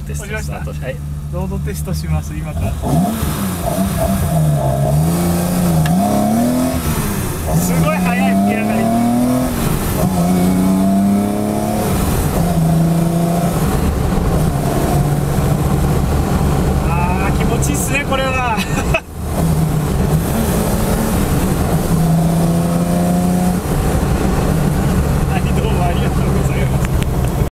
テストスタート。はい、 ロードテストします今から。